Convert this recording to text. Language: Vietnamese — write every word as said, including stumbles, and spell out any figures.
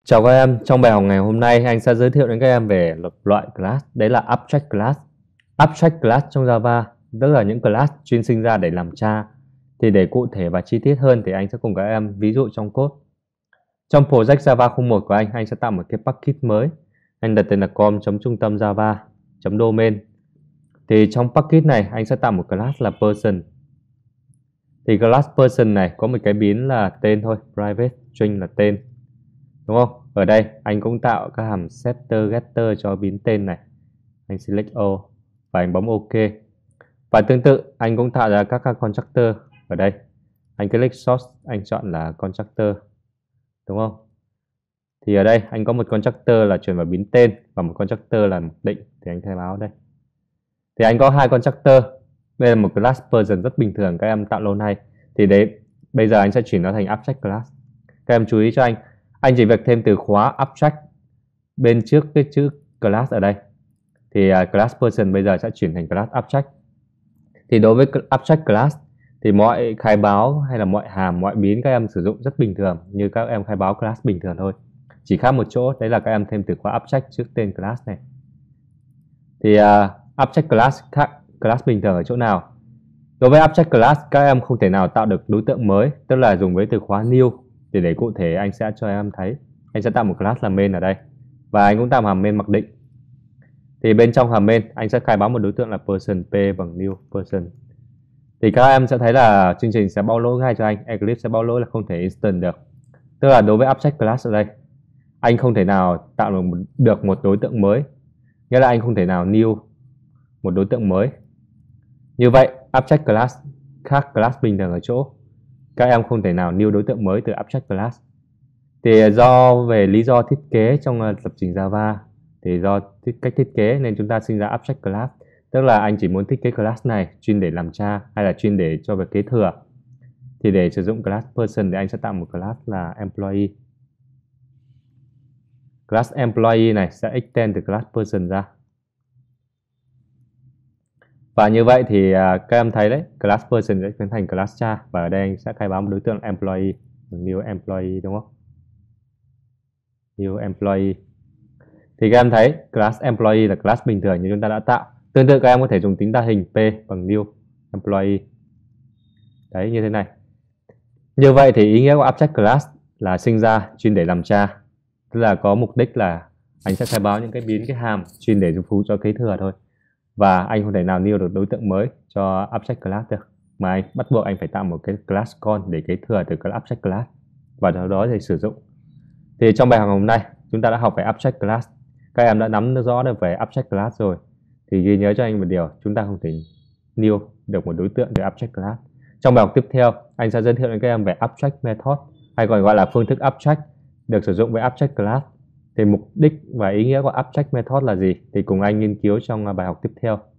Chào các em, trong bài học ngày hôm nay anh sẽ giới thiệu đến các em về một loại class, đấy là Abstract Class. Abstract Class trong Java, tức là những class chuyên sinh ra để làm cha. Thì để cụ thể và chi tiết hơn thì anh sẽ cùng các em ví dụ trong code. Trong project Java không một của anh, anh sẽ tạo một cái package mới. Anh đặt tên là com.trung tâm java.domain. Thì trong package này anh sẽ tạo một class là person. Thì class person này có một cái biến là tên thôi, private string là tên. Đúng không? Ở đây anh cũng tạo các hàm setter, getter cho biến tên này. Anh select all và anh bấm OK. Và tương tự anh cũng tạo ra các, các constructor ở đây. Anh click source, anh chọn là constructor. Đúng không? Thì ở đây anh có một constructor là chuyển vào biến tên và một constructor là mục định thì anh khai báo đây. Thì anh có hai constructor. Đây là một class person rất bình thường các em tạo lâu nay. Thì đấy bây giờ anh sẽ chuyển nó thành abstract class. Các em chú ý cho anh. Anh chỉ việc thêm từ khóa abstract bên trước cái chữ class ở đây. Thì uh, class person bây giờ sẽ chuyển thành class abstract. Thì đối với abstract class thì mọi khai báo hay là mọi hàm, mọi biến các em sử dụng rất bình thường như các em khai báo class bình thường thôi. Chỉ khác một chỗ, đấy là các em thêm từ khóa abstract trước tên class này. Thì uh, abstract class khác class bình thường ở chỗ nào? Đối với abstract class các em không thể nào tạo được đối tượng mới, tức là dùng với từ khóa new. Thì để cụ thể anh sẽ cho em thấy. Anh sẽ tạo một class là main ở đây. Và anh cũng tạo hàm main mặc định. Thì bên trong hàm main anh sẽ khai báo một đối tượng là person, p bằng new person. Thì các em sẽ thấy là chương trình sẽ báo lỗi ngay cho anh. Eclipse sẽ báo lỗi là không thể instant được. Tức là đối với abstract class ở đây, anh không thể nào tạo được một đối tượng mới. Nghĩa là anh không thể nào new một đối tượng mới. Như vậy abstract class khác class bình thường ở chỗ các em không thể nào new đối tượng mới từ abstract class. Thì do về lý do thiết kế trong lập trình Java, thì do cách thiết kế nên chúng ta sinh ra abstract class. Tức là anh chỉ muốn thiết kế class này chuyên để làm cha hay là chuyên để cho việc kế thừa. Thì để sử dụng class person thì anh sẽ tạo một class là employee. Class employee này sẽ extend từ class person ra. Và như vậy thì uh, các em thấy đấy, class person sẽ biến thành class cha. Và ở đây anh sẽ khai báo một đối tượng employee, new employee đúng không? New employee. Thì các em thấy class employee là class bình thường như chúng ta đã tạo. Tương tự các em có thể dùng tính đa hình p bằng new employee. Đấy, như thế này. Như vậy thì ý nghĩa của abstract class là sinh ra chuyên để làm cha. Tức là có mục đích là anh sẽ khai báo những cái biến cái hàm chuyên để phục vụ cho kế thừa thôi. Và anh không thể nào new được đối tượng mới cho abstract class được. Mà anh bắt buộc anh phải tạo một cái class con để kế thừa từ cái abstract class. Và sau đó thì sử dụng. Thì trong bài học hôm nay chúng ta đã học về abstract class. Các em đã nắm rõ được về abstract class rồi. Thì ghi nhớ cho anh một điều, chúng ta không thể new được một đối tượng từ abstract class. Trong bài học tiếp theo, anh sẽ giới thiệu đến các em về abstract method, hay còn gọi là phương thức abstract được sử dụng với abstract class. Thì mục đích và ý nghĩa của abstract method là gì? Thì cùng anh nghiên cứu trong bài học tiếp theo.